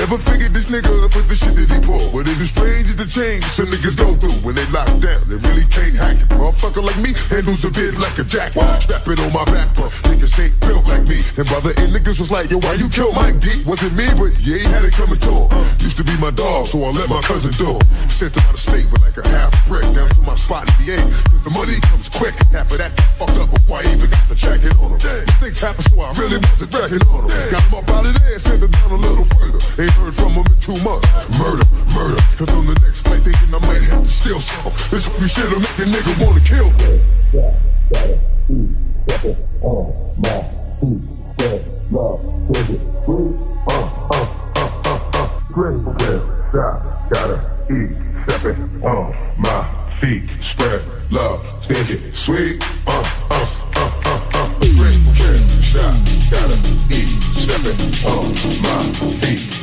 Never figured this nigga up with the shit that he pull. But is it strange as the change some niggas go through when they lock down? They really can't hack it. Motherfucker like me handles a bit like a jacket. Strap it on my back, bro. Niggas ain't built like me. And brother and niggas was like, yo, why you kill Mike D? Wasn't me, but yeah, he had it coming to him. Used to be my dog, so I let my cousin do him. Sent him out of state with like a half brick down to my spot in VA. Cause the money comes quick. Half of that fucked up before I even got the jacket on him. Things happen, so I really wasn't wrecking on him. Got him up out of there, sent him down a little further. Ain't heard from him in 2 months. Murder. And on the next flight thinking I might have to steal some. This we shit'll make a nigga wanna kill me. Gotta eat, stepping on my feet, spread love, think it sweet, Great shot, gotta eat, stepping on my feet.